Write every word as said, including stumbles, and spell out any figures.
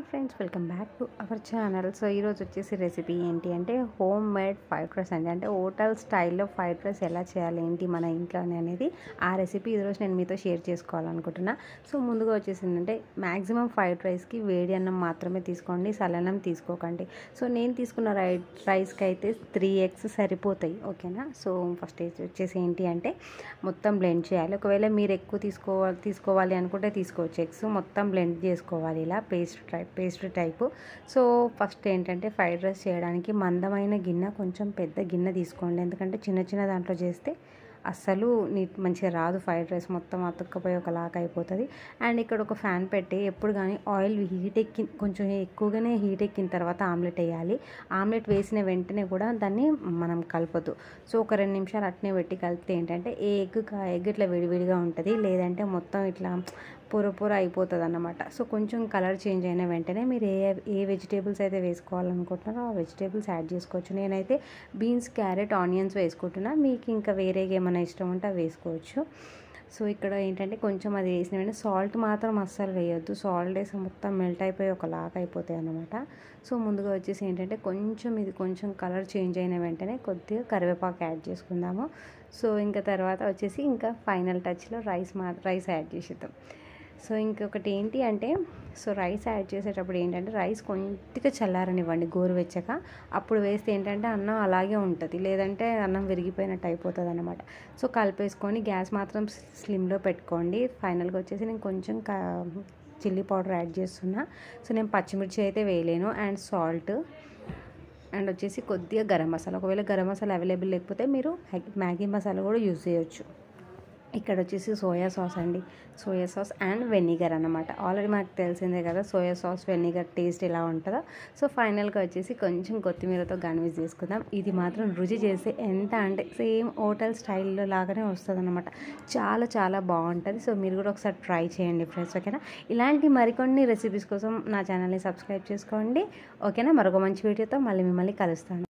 Friends, welcome back to our channel. So ఈరోజు వచ్చేసి recipe ఏంటి అంటే హోమ్ మేడ్ ఫ్రైడ్ రైస్ అండి. అంటే హోటల్ స్టైల్లో ఫ్రైడ్ రైస్ ఎలా చేయాలి ఏంటి మన ఇంట్లోనే అనేది ఆ రెసిపీ ఈరోజు నేను మీతో షేర్ చేసుకోవాలనుకుంటున్నా. సో ముందుగా వచ్చేసిందంటే మ్యాక్సిమం ఫ్రైడ్ రైస్కి వేడి అన్నం మాత్రమే తీసుకోండి, సలన్నం తీసుకోకండి. సో నేను తీసుకున్న రై రైస్కి అయితే త్రీ ఎగ్స్ సరిపోతాయి, ఓకేనా. సో ఫస్ట్ వచ్చేసి ఏంటి అంటే మొత్తం బ్లెండ్ చేయాలి. ఒకవేళ మీరు ఎక్కువ తీసుకోవాలి తీసుకోవాలి అనుకుంటే తీసుకోవచ్చు. ఎగ్స్ మొత్తం బ్లెండ్ చేసుకోవాలి ఇలా paste type paste type. So first ఏంటంటే ఫ్రైడ్ రైస్ చేయడానికి మందమైన గిన్నె, కొంచెం పెద్ద గిన్నె తీసుకోండి. ఎందుకంటే చిన్న చిన్న దాంట్లో చేస్తే అస్సలు నీట్ మంచిగా రాదు, ఫ్రైడ్ రైస్ మొత్తం అతుక్కపోయి ఒకలాగా అయిపోతుంది. అండ్ ఇక్కడ ఒక ఫ్యాన్ పెట్టి ఎప్పుడు కానీ ఆయిల్ హీట్ ఎక్కి కొంచెం ఎక్కువగానే హీట్ ఎక్కిన తర్వాత ఆమ్లెట్ వేయాలి. ఆమ్లెట్ వేసిన వెంటనే కూడా దాన్ని మనం కలపొద్దు. సో ఒక రెండు నిమిషాలు అట్నే పెట్టి కలిపితే ఏంటంటే ఏ ఎగ్ ఎగ్ ఇట్లా విడివిడిగా ఉంటుంది, లేదంటే మొత్తం ఇట్లా పూర పూర అయిపోతుంది అన్నమాట. సో కొంచెం కలర్ చేంజ్ అయిన వెంటనే మీరు ఏ ఏ వెజిటేబుల్స్ అయితే వేసుకోవాలనుకుంటున్నారో ఆ వెజిటేబుల్స్ యాడ్ చేసుకోవచ్చు. నేనైతే బీన్స్, క్యారెట్, ఆనియన్స్ వేసుకుంటున్నా. మీకు ఇంకా వేరేగా ఏమైనా ఇష్టం ఉంటే అవి వేసుకోవచ్చు. సో ఇక్కడ ఏంటంటే కొంచెం అది వేసిన వెంటనే సాల్ట్ మాత్రం అస్సలు వేయొద్దు. సాల్ట్ వేసి మొత్తం మెల్ట్ అయిపోయి ఒకలాగా అయిపోతాయి అన్నమాట. సో ముందుగా వచ్చేసి ఏంటంటే కొంచెం ఇది కొంచెం కలర్ చేంజ్ అయిన వెంటనే కొద్దిగా కరివేపాకు యాడ్ చేసుకుందాము. సో ఇంకా తర్వాత వచ్చేసి ఇంకా ఫైనల్ టచ్లో రైస్ మా రైస్ యాడ్ చేసేద్దాం. సో ఇంకొకటి ఏంటి అంటే సో రైస్ యాడ్ చేసేటప్పుడు ఏంటంటే రైస్ కొద్దిగా చల్లారనివ్వండి గోరువెచ్చగా. అప్పుడు వేస్తే ఏంటంటే అన్నం అలాగే ఉంటుంది, లేదంటే అన్నం విరిగిపోయినట్టు అయిపోతుంది అనమాట. సో కలిపేసుకొని గ్యాస్ మాత్రం స్లిమ్లో పెట్టుకోండి. ఫైనల్గా వచ్చేసి నేను కొంచెం చిల్లీ పౌడర్ యాడ్ చేస్తున్నా. సో నేను పచ్చిమిర్చి అయితే వేయలేను. అండ్ సాల్ట్ అండ్ వచ్చేసి కొద్దిగా గరం మసాలా. ఒకవేళ గరం మసాలా అవైలబుల్ లేకపోతే మీరు మ్యాగీ మసాలా కూడా యూజ్ చేయొచ్చు. ఇక్కడ వచ్చేసి సోయా సాస్ అండి, సోయా సాస్ అండ్ వెనిగర్ అన్నమాట. ఆల్రెడీ మనకు తెలిసిందే కదా సోయా సాస్ వెనిగర్ టేస్ట్ ఎలా ఉంటుందో. సో ఫైనల్గా వచ్చేసి కొంచెం కొత్తిమీరతో గార్నిష్ చేసుకుందాం. ఇది మాత్రం రుచి చేస్తే ఎంత అంటే సేమ్ హోటల్ స్టైల్లో లాగానే వస్తుంది అనమాట. చాలా చాలా బాగుంటుంది. సో మీరు కూడా ఒకసారి ట్రై చేయండి ఫ్రెండ్స్, ఓకేనా. ఇలాంటి మరికొన్ని రెసిపీస్ కోసం నా ఛానల్ని సబ్స్క్రైబ్ చేసుకోండి, ఓకేనా. మరొక మంచి వీడియోతో మళ్ళీ మిమ్మల్ని కలుస్తాను.